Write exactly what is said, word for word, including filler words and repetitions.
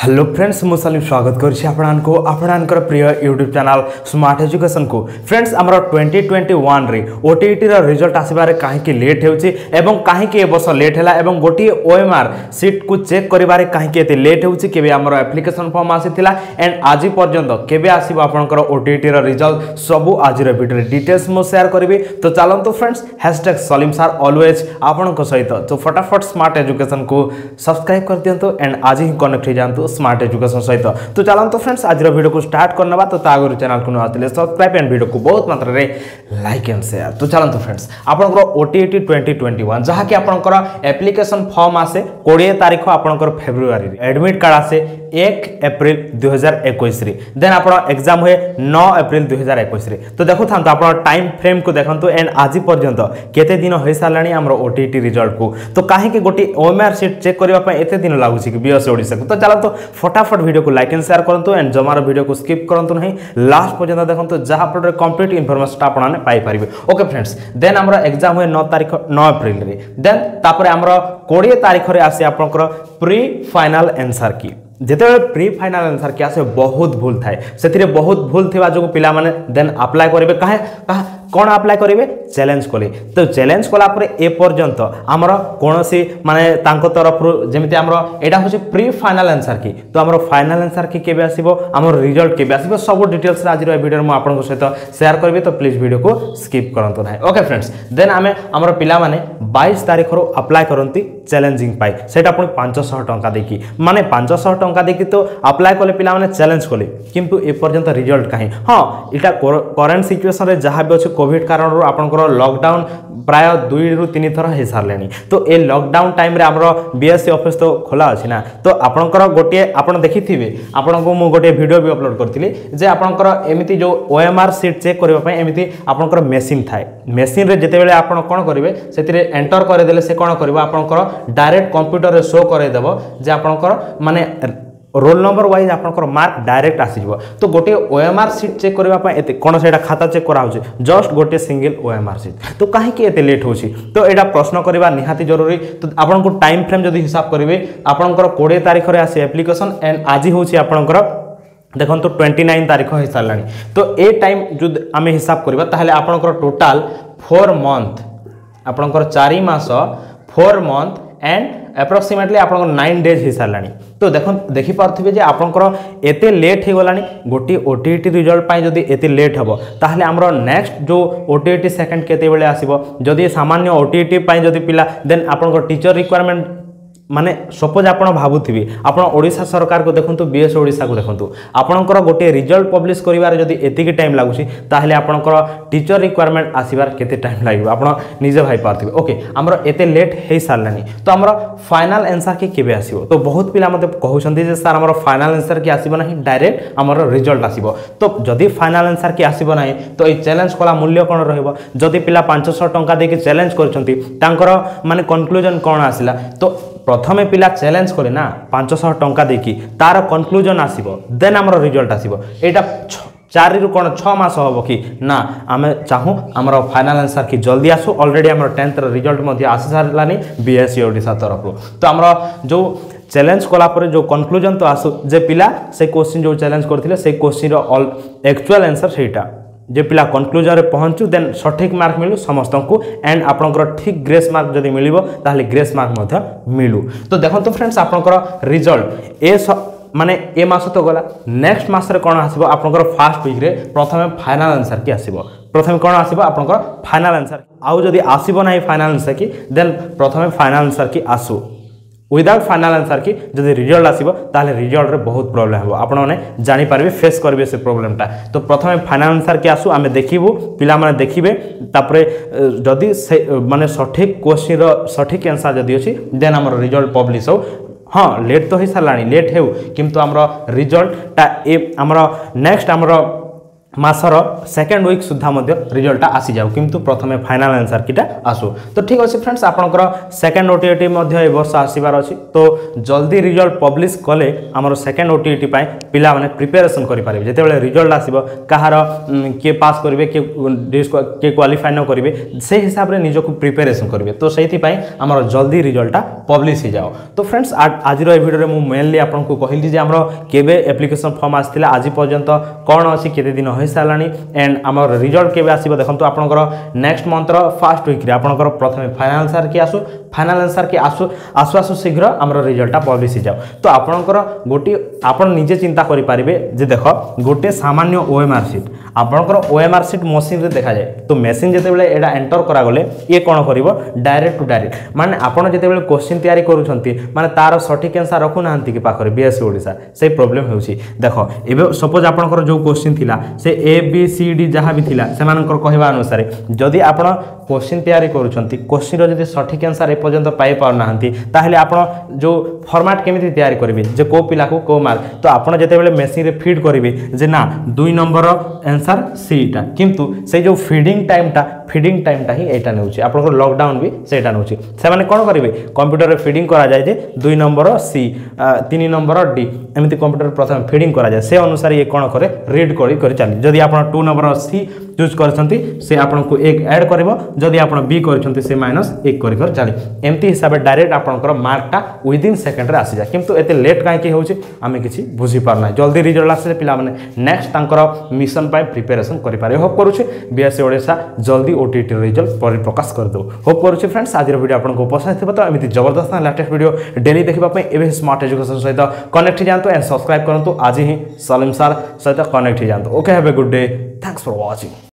Hello friends मु सलीम स्वागत करछि आपणानको आपणानकर प्रिय यूट्यूब चैनल स्मार्ट एजुकेशन को। फ्रेंड्स हमर ट्वेंटी ट्वेंटी वन रे ओटीईटी रो रिजल्ट आसीबारे काहे कि लेट हेउछि एवं काहे कि ए वर्ष लेट हैला एवं गोटी ओएमआर सीट को चेक करिबारे काहे कि एते लेट हेउछि केबे हमर एप्लीकेशन फॉर्म आसीथिला एंड आजि पर्यंत केबे आसीबो आपनकर ओटीईटी रो रिजल्ट सबु आजि रो वीडियो डिटेल्स मु शेयर करबी। तो चलंतु friends hashtag Salim sir always आपनक सहित तो फटाफट स्मार्ट एजुकेशन को सब्सक्राइब कर दियंतु एंड आज ही कनेक्ट हो जांतु स्मार्ट एजुकेशन सहित। तो चलंतु फ्रेंड्स आज वीडियो को स्टार्ट करनबा तो तागुर चैनल को आथिले सब्सक्राइब एंड वीडियो को बहुत मात्रा रे लाइक एंड शेयर। तो चलंतु फ्रेंड्स आपनकर ओटीईटी ट्वेंटी ट्वेंटी वन जहा कि आपनकर एप्लीकेशन फॉर्म आसे बीस तारिख आपनकर फेब्रुआरी रे एडमिट कार्ड आसे एक अप्रैल दो हज़ार इक्कीस रे देन आपन एग्जाम हुए नौ अप्रैल दो हज़ार इक्कीस रे। तो देखु थांतो आपन टाइम फ्रेम को देखंतु एंड आज पर्यंत केते दिन होई सालानी हमरो ओटीईटी रिजल्ट को। तो काहे कि गोटी ओएमआर सीट चेक करबा पय एते दिन लागुछि कि बीएस ओडिसा को। तो चलंतु फटाफट वीडियो को लाइक एंड शेयर करंतु एंड जमार वीडियो को स्किप करंतु नहीं लास्ट पर्यंत देखंतु जहा पर कंप्लीट इंफॉर्मेशन आपन पाई परिबे। ओके फ्रेंड्स देन हमरो एग्जाम हुए नौ तारिख नौ अप्रैल रे देन तापर हमरो बीस तारिख रे आसी आपनकर प्री फाइनल आंसर की जेते प्री फाइनल आंसर की आसे बहुत भूल थाए सेथिरे बहुत भूल थिबा जो पिला माने देन अप्लाई करिवे काहे कौन अप्लाई करेंगे चैलेंज कले। तो चैलेंज कला पर ए पर्यंत आमर कौन सी माने तांको तरफ जेमिति आमर एटा होचे प्री फाइनल आंसर की। तो आमर फाइनल आंसर की केबे आसीबो आमर रिजल्ट केबे आसीबो सब डिटेल्स आज रो वीडियो में आपन सहित शेयर करबे। तो प्लीज वीडियो को स्किप करंतु नाही। ओके फ्रेंड्स देन आमे आमर पिला माने बाईस तारिख रो अप्लाई करंती चैलेंजिंग पाई सेटा पुनी पाँच सौ टंका देकी माने पाँच सौ टंका देकी तो अप्लाई कले पिला माने चैलेंज कले किंतु ए पर्यंत रिजल्ट काहे हां इटा करंट सिचुएशन रे जहां भी अछि कोविड कारण आपनकर लॉकडाउन प्राय दुई रु तीन थर हे सारलेनी। तो ए लॉकडाउन टाइम रे हमरो बीएससी ऑफिस तो खोला अछि ना। तो आपनकर गोटे आपन देखिथिबे आपनको मु गोटे वीडियो भी अपलोड करथिली जे आपनकर एमिति जो ओएमआर सीट चेक करबा पय एमिति आपनकर मशीन थाए मशीन रे जते बेले आपन कोन करिवे सेतिरे एंटर करे देले से कोन करबा आपनकर डायरेक्ट कंप्यूटर रे शो करे देबो जे आपनकर माने रोल नंबर वाइज आपनकर मार्क डायरेक्ट आसीजो। तो गोटे ओएमआर सीट चेक करबा पय एते कोन सेटा खाता चेक करा होचे जस्ट गोटे सिंगल ओएमआर सीट। तो काहे कि एते लेट होची तो एटा प्रश्न करबा निहाती जरूरी। तो आपन को टाइम फ्रेम जदी हिसाब करिवे आपनकर बीस तारिख रे आसी एप्लीकेशन एंड आज होची आपनकर देखो तो उनतीस तारिख हो सारलानी। तो ए टाइम जो आमे हिसाब करबा ताहले आपनकर टोटल फोर मंथ आपनकर चार मास फोर मंथ एंड एप्रोक्सीमेटली आपन नाइन डेज हो सारलानी। तो देखो देखि पारथिबे जे आपनकर एते लेट हे गलानी गोटी ओटीईटी रिजल्ट पाई जदी एते लेट हबो ताहले हमरो नेक्स्ट जो ओटीईटी सेकंड केते बेले आसीबो जदी सामान्य ओटीईटी पाई जदी पिला देन आपनकर टीचर रिक्वायरमेंट माने सपोज आपण भाबुथिबे आपण ओडिसा सरकार को देखंतु बीएस ओडिसा को देखंतु आपणकर गोटे रिजल्ट पब्लिश करिवार जदी एतिकी टाइम लागुची ताहले आपणकर टीचर रिक्वायरमेंट आसीबार केते टाइम लागिबो आपण निजे भाई पारथिबे। ओके हमरो एते लेट हे सारलानी तो हमरो फाइनल आंसर के केबे आसीबो। तो बहुत पिला मते कहउछन्ती जे सर हमरो फाइनल आंसर के आसीबो नाही डायरेक्ट हमरो रिजल्ट आसीबो। तो जदी फाइनल आंसर के आसीबो नाही तो ए चैलेंज कोला मूल्य कोन रहइबो जदी पिला पाँच सौ टंका देके चैलेंज करछन्ती तांकर माने कंक्लूजन कोन आसिला। तो प्रथमे पिला चैलेंज करे ना पाँच सौ टंका देकी तार कंक्लूजन आसीबो देन हमरो रिजल्ट आसीबो एटा चार रु कोन छह मास होबो कि ना आमे चाहू हमरो फाइनल आंसर की जल्दी आसु ऑलरेडी हमरो टेंथ रिजल्ट मध्ये आसी सारलानी बीएससी ओडिसा तरफ। तो हमरो जो चैलेंज कला पर जो कंक्लूजन तो आसु जे पिला से क्वेश्चन जो चैलेंज करथिले से क्वेश्चन रो ऑल एक्चुअल आंसर सेटा जे पिला कंक्लूजन रे पहुंचू देन सठिक मार्क मिलू समस्त को एंड आपनकर ठीक ग्रेस मार्क जदी मिलिबो ताहले ग्रेस मार्क मध्ये मिलू। तो देखंतु फ्रेंड्स आपनकर रिजल्ट ए माने ए मास तो गला नेक्स्ट मास रे कोन आसीबो आपनकर फर्स्ट वीक रे प्रथमे फाइनल आंसर की आसीबो प्रथमे कोन आसीबो आपनकर फाइनल आंसर आउ जदी आसीबो नाही फाइनल आंसर की देन प्रथमे फाइनल आंसर की आसु विदाउट फाइनल आंसर की जदी रिजल्ट आसीबो ताले रिजल्ट रे बहुत प्रॉब्लम हो आपण माने जानि पारबे फेस करबे से प्रॉब्लम ता। तो प्रथमे फाइनल आंसर की आसु आमे देखिबो पिला माने देखिबे तापरे जदी माने सठिक क्वेश्चन रो सठिक आंसर जदी अछि देन हमर रिजल्ट पब्लिश हो। हाँ लेट तो ही सारलानी लेट हेउ किंतु हमरो रिजल्ट ता ए हमरो नेक्स्ट हमरो मासर सेकेंड वीक सुधा रिजल्ट आसी जाऊ किंतु प्रथमे फाइनल आंसर कीटा आसू। तो ठीक अच्छे फ्रेंड्स आपंकर सेकेंड ओटीईटी ए वर्ष आसबार अच्छी तो जल्दी रिजल्ट पब्लिश कले आमर सेकेंड ओटीईटी पिला माने प्रिपेरेसन करेंगे जिते रिजल्ट आसो कहार किए पास करेंगे किए क्वालिफाई न करेंगे से हिसाब से निजक प्रिपेरेसन करेंगे तो से आमर जल्दी रिजल्टा पब्लिश हो जाओ। तो फ्रेंड्स आज भिडियो में मेनली आपको कहली आमर केबे एप्लिकेशन फॉर्म आसाला आज पर्यंत कौन अच्छी केते दिन हो सारा एंड आमर रिजल्ट केबे आसीबो देखंतु आपनकर नेक्स्ट मंथ फास्ट वीक रे आपनकर प्रथमे फाइनल आंसर की आसु फाइनल आंसर की आसु आसु आसु शीघ्र आमर रिजल्ट पब्लिश हो जाओ। तो आपनकर गोटे आपन निजे चिंता करि पारिबे जे देख गोटे सामान्य ओएमआर सीट आपनकर ओएमआर सीट मशीन रे देखा जाए तो मशीन जेते बेले एडा एंटर करा गले ये कोन करिवो डायरेक्ट टू डायरेक्ट माने आपन जेते बेले क्वेश्चन तैयारी करूछंती माने तार सठिक आंसर रखु नाहंती कि पाखरे बीएससी ओडिसा से प्रॉब्लम होउची। देखो एबे सपोज आपनकर जो क्वेश्चन थिला से ए बी सी डी जहाँ भी थिला सेमानकर कहवा अनुसार जदि आपण क्वेश्चन तैयारी करूछंती क्वेश्चन रो जदि सठिक आंसर ए पर्यंत पाई पार नाहंती ताहले आपण जो फॉर्मेट केमिति तैयारी करिवे जे को पिला को को मार्क तो आपण जेते बेले मशीन रे फीड करिवे जे ना दुई नंबर आंसर सीटा किंतु से जो फीडिंग टाइमटा फीडिंग टाइमटा ही एटा नेउची आपन लॉकडाउन भी सेटा नेउची से माने कोन करिवे कंप्यूटर रे फीडिंग करा जाय जे दुई नंबर सी तीन नंबर डी एमिति कंप्यूटर प्रथम फीडिंग करा जाय से अनुसार ये कोन करे रीड करी करी चली जदि आपण टू नंबर सी चूज करछंती से आपन को एक ऐड करबो जदि आपण बी करछंती से माइनस एक करी कर चली एमती हिसाब डायरेक्ट आपनकर मार्कटा विद इन सेकंड रे आसी जा किंतु एते लेट काहे की होउची आमे किछि बुझी पारना जल्दी रिजल्ट आसे पिला माने नेक्स्ट तांकर मिशन पाई प्रिपरेशन करि पारे होप करूछि बीएससी ओडिसा जल्दी ओटीटी रिजल्ट परिप्रकाश कर दो होप करूछि फ्रेंड्स आज वीडियो आपनको पसंद थिबो तो एमिति जबरदस्त लेटेस्ट वीडियो डेली देखिबा पई एबे स्मार्ट एजुकेशन सहित कनेक्ट जानतो एंड सब्सक्राइब करंतु आज ही सलीम सर सहित कनेक्ट जानतो okay have a good day thanks for watching.